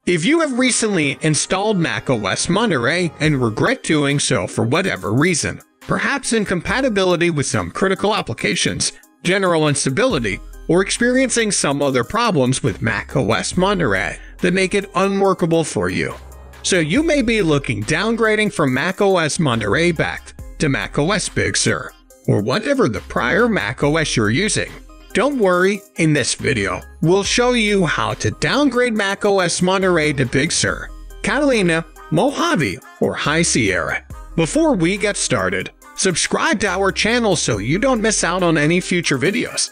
If you have recently installed macOS Monterey and regret doing so for whatever reason, perhaps incompatibility with some critical applications, general instability, or experiencing some other problems with macOS Monterey that make it unworkable for you. So you may be looking downgrading from macOS Monterey back to macOS Big Sur, or whatever the prior macOS you're using. Don't worry, in this video, we'll show you how to downgrade macOS Monterey to Big Sur, Catalina, Mojave, or High Sierra. Before we get started, subscribe to our channel so you don't miss out on any future videos.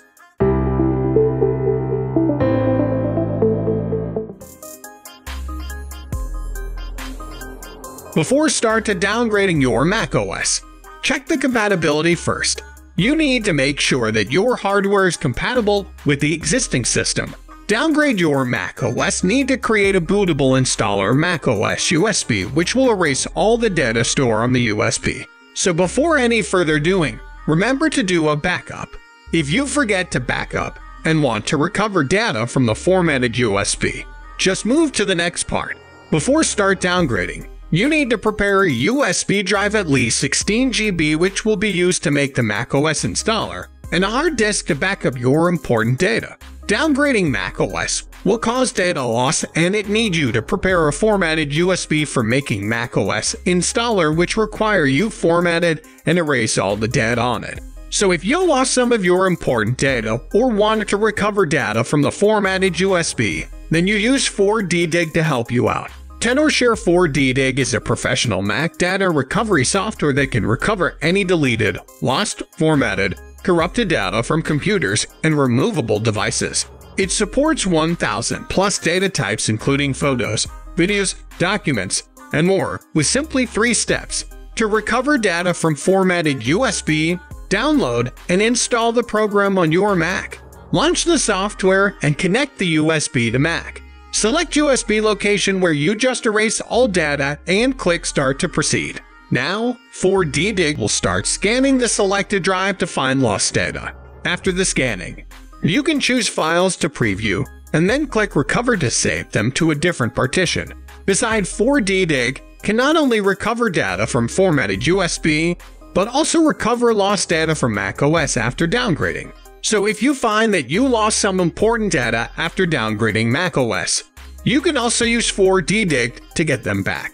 Before start to downgrading your macOS, check the compatibility first. You need to make sure that your hardware is compatible with the existing system. Downgrade your macOS need to create a bootable installer macOS USB, which will erase all the data stored on the USB. So before any further doing, remember to do a backup. If you forget to backup and want to recover data from the formatted USB, just move to the next part. Before start downgrading, you need to prepare a USB drive at least 16 GB, which will be used to make the macOS installer, and a hard disk to back up your important data. Downgrading macOS will cause data loss, and it needs you to prepare a formatted USB for making macOS installer, which require you formatted and erase all the data on it. So if you lost some of your important data or wanted to recover data from the formatted USB, then you use 4DDiG to help you out. Tenorshare 4DDiG is a professional Mac data recovery software that can recover any deleted, lost, formatted, corrupted data from computers and removable devices. It supports 1,000 plus data types including photos, videos, documents, and more, with simply 3 steps. To recover data from formatted USB, download and install the program on your Mac. Launch the software and connect the USB to Mac. Select USB location where you just erase all data and click Start to proceed. Now, 4DDiG will start scanning the selected drive to find lost data. After the scanning, you can choose files to preview and then click Recover to save them to a different partition. Besides, 4DDiG can not only recover data from formatted USB, but also recover lost data from macOS after downgrading. So if you find that you lost some important data after downgrading macOS, you can also use 4DDiG to get them back.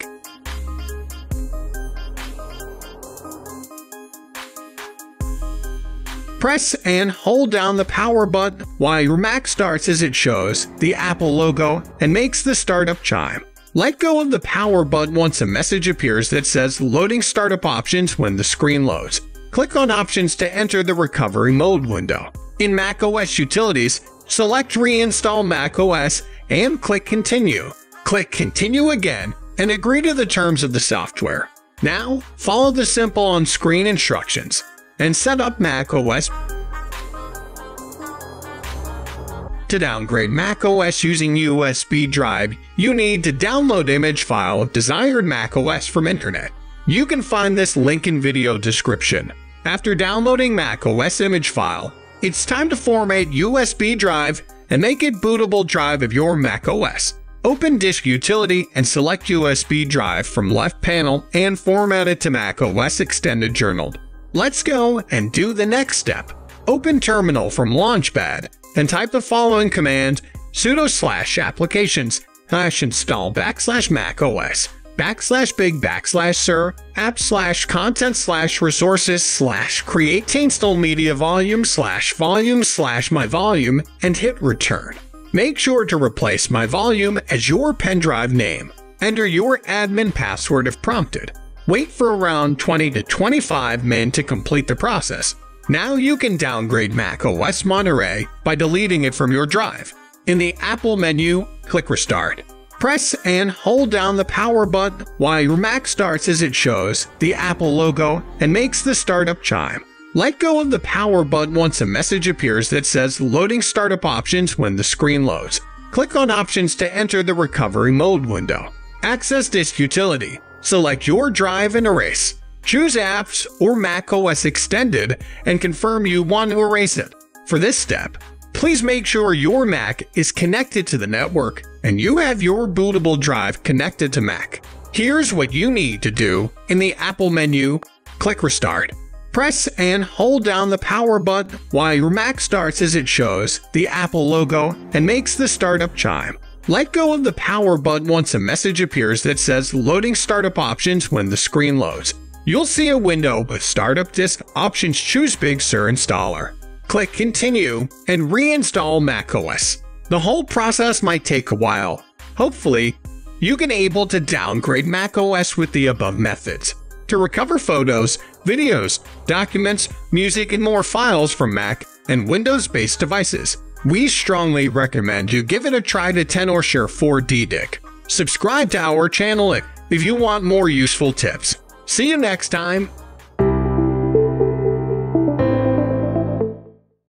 Press and hold down the power button while your Mac starts, as it shows the Apple logo and makes the startup chime. Let go of the power button once a message appears that says Loading Startup Options when the screen loads. Click on Options to enter the recovery mode window. In macOS Utilities, select Reinstall macOS and click Continue. Click Continue again and agree to the terms of the software. Now, follow the simple on-screen instructions and set up macOS. To downgrade macOS using USB drive, you need to download image file of desired macOS from internet. You can find this link in video description. After downloading macOS image file, it's time to format USB drive and make it bootable drive of your macOS. Open Disk Utility and select USB drive from left panel and format it to macOS Extended Journal. Let's go and do the next step. Open Terminal from Launchpad and type the following command: sudo/applications/install /macOS /big/sur app/content/resources/create install media volume/my volume and hit return. Make sure to replace my volume as your pen drive name. Enter your admin password if prompted. Wait for around 20 to 25 minutes to complete the process. Now you can downgrade macOS Monterey by deleting it from your drive. In the Apple menu, click Restart. Press and hold down the power button while your Mac starts, as it shows the Apple logo and makes the startup chime. Let go of the power button once a message appears that says Loading Startup Options when the screen loads. Click on Options to enter the recovery mode window. Access Disk Utility. Select your drive and erase. Choose Apps or macOS Extended and confirm you want to erase it. For this step, please make sure your Mac is connected to the network and you have your bootable drive connected to Mac. Here's what you need to do. In the Apple menu, click Restart. Press and hold down the power button while your Mac starts as it shows the Apple logo and makes the startup chime. Let go of the power button once a message appears that says Loading Startup Options when the screen loads. You'll see a window with Startup Disk Options. Choose Big Sur Installer. Click Continue and reinstall macOS. The whole process might take a while. Hopefully, you can able to downgrade macOS with the above methods. To recover photos, videos, documents, music, and more files from Mac and Windows-based devices, we strongly recommend you give it a try to 10 or share 4D Dick. Subscribe to our channel if you want more useful tips. See you next time.